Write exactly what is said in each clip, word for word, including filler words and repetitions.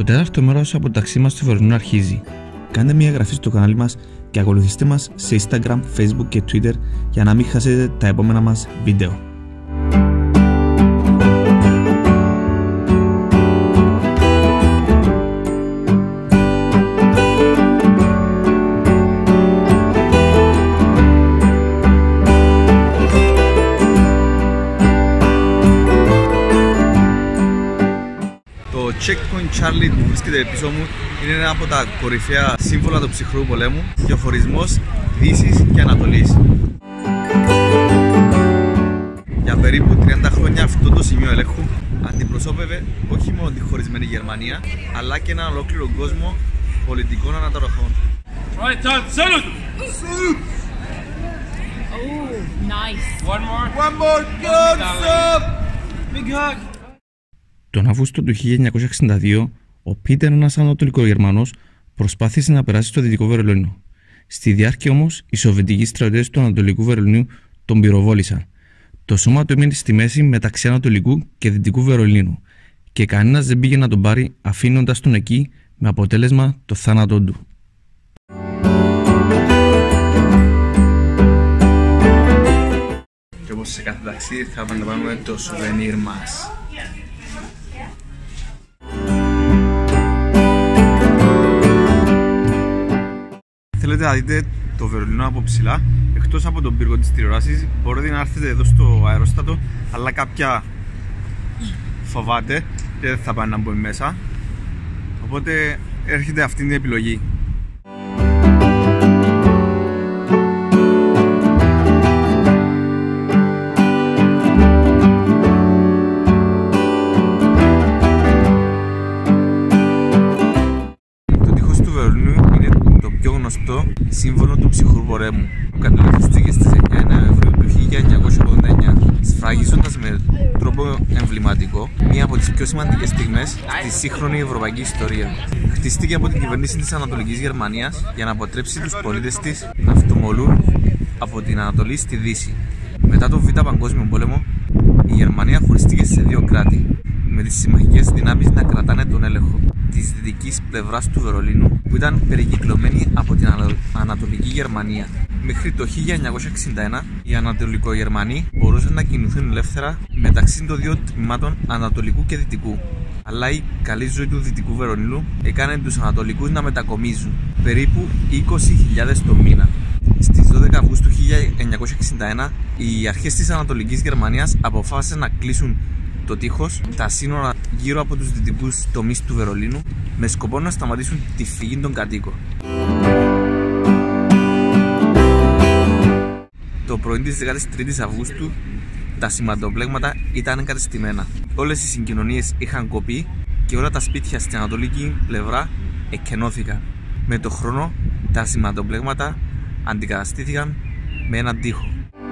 τέταρτο μέρος από το ταξί μας στο Βερολίνο αρχίζει. Κάντε μια εγγραφή στο κανάλι μας και ακολουθήστε μας σε Instagram, Facebook και Twitter για να μην χάσετε τα επόμενα μας βίντεο. Το Checkpoint Charlie που βρίσκεται πίσω μου είναι ένα από τα κορυφαία σύμβολα του ψυχρού πολέμου, διαχωρισμός Δύσης και Ανατολής. Για περίπου τριάντα χρόνια αυτό το σημείο ελέγχου αντιπροσώπευε όχι μόνο τη χωρισμένη Γερμανία, αλλά και έναν ολόκληρο κόσμο πολιτικών αναταραχών. Right, done. Salute! Salute! Oh, nice. One more. One more, good job! Big hug. Τον Αύγουστο του χίλια εννιακόσια εξήντα δύο, ο Πίτερ, ένας Ανατολικογερμανός, προσπάθησε να περάσει στο Δυτικό Βερολίνο. Στη διάρκεια όμως, οι Σοβιετικοί στρατιώτες του Ανατολικού Βερολίνου τον πυροβόλησαν. Το σώμα του έμεινε στη μέση μεταξύ Ανατολικού και Δυτικού Βερολίνου και κανένας δεν πήγε να τον πάρει, αφήνοντας τον εκεί με αποτέλεσμα το θάνατό του. Και όπως σε κάθε ταξίδι θα πάρουμε το σουβενίρ μας. Θέλετε να δείτε το Βερολίνο από ψηλά, εκτός από τον πύργο της τηλεοράσης, μπορείτε να έρθετε εδώ στο αερόστατο, αλλά κάποια φοβάται και δεν θα πάνε να μπουν μέσα, οπότε έρχεται αυτή την επιλογή. Το σύμβολο του ψυχρού πολέμου που κατελευθερίστηκε στις εννιά Νοεμβρίου του χίλια εννιακόσια ογδόντα εννιά, σφραγίζοντας με τρόπο εμβληματικό μία από τις πιο σημαντικές στιγμές στη σύγχρονη ευρωπαϊκή ιστορία. Χτίστηκε από την κυβέρνηση της Ανατολικής Γερμανίας για να αποτρέψει τους πολίτες της να φτωμολούν από την Ανατολή στη Δύση. Μετά τον Β' Παγκόσμιο Πόλεμο, η Γερμανία χωρίστηκε σε δύο κράτη, με τις συμμαχικές δυνάμεις να κρατάνε τον έλεγχο της δυτικής πλευράς του Βερολίνου, που ήταν περικυκλωμένη από την Ανατολική Γερμανία. Μέχρι το χίλια εννιακόσια εξήντα ένα οι Ανατολικογερμανοί μπορούσαν να κινηθούν ελεύθερα μεταξύ των δύο τμήματων Ανατολικού και Δυτικού. Αλλά η καλή ζωή του Δυτικού Βερολίνου έκανε τους Ανατολικούς να μετακομίζουν, περίπου είκοσι χιλιάδες το μήνα. Στις δώδεκα Αυγούστου χίλια εννιακόσια εξήντα ένα οι αρχές της Ανατολικής Γερμανίας αποφάσισαν να κλείσουν το τείχος, τα σύνορα γύρω από τους δυτικούς τομείς του Βερολίνου, με σκοπό να σταματήσουν τη φυγή των κατοίκων. Το πρωί της δεκάτης τρίτης Αυγούστου τα σηματοπλέγματα ήταν εγκατεστημένα. Όλες οι συγκοινωνίες είχαν κοπεί και όλα τα σπίτια στην ανατολική πλευρά εκκενώθηκαν. Με το χρόνο τα σηματοπλέγματα αντικαταστήθηκαν με έναν τοίχο.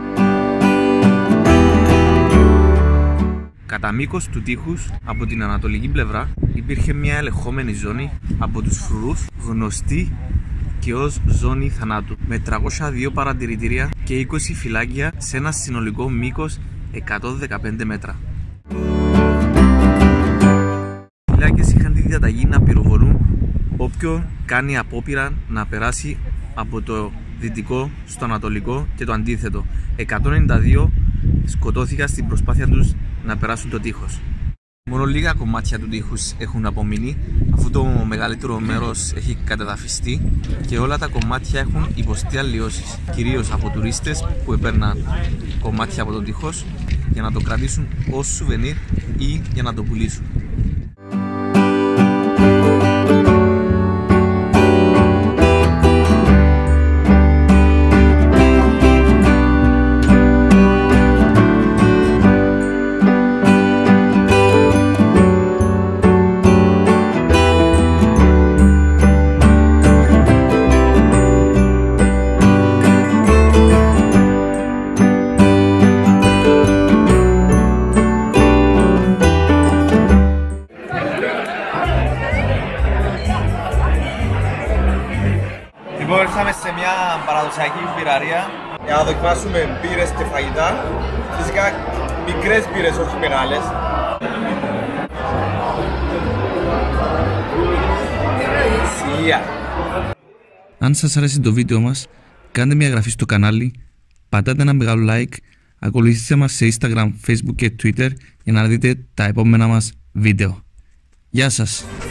Κατά μήκος του τείχους, από την ανατολική πλευρά, υπήρχε μια ελεγχόμενη ζώνη από τους φρουρούς, γνωστή και ως ζώνη θανάτου, με τριακόσια δύο παρατηρητήρια και είκοσι φυλάκια σε ένα συνολικό μήκος εκατόν δεκαπέντε μέτρα. Οι φυλάκες είχαν τη διαταγή να πυροβολούν όποιον κάνει απόπειρα να περάσει από το δυτικό στο ανατολικό και το αντίθετο. εκατόν ενενήντα δύο σκοτώθηκαν στην προσπάθεια τους να περάσουν το τείχος. Μόνο λίγα κομμάτια του τείχους έχουν απομείνει, αφού το μεγαλύτερο μέρος έχει κατεδαφιστεί και όλα τα κομμάτια έχουν υποστεί αλλοιώσεις, κυρίως από τουρίστες που έπαιρναν κομμάτια από τον τείχος για να το κρατήσουν ως σουβενίρ ή για να το πουλήσουν. Λοιπόν, ήρθαμε σε μια παραδοσιακή μπειραρία για να δοκιμάσουμε μπύρες και φαγητά. Φυσικά μικρές μπύρες, όχι μεγάλες. Yeah. Αν σας άρεσε το βίντεο μας, κάντε μια εγγραφή στο κανάλι, πατάτε ένα μεγάλο like, ακολουθήστε μας σε Instagram, Facebook και Twitter για να δείτε τα επόμενα μας βίντεο. Γεια σας!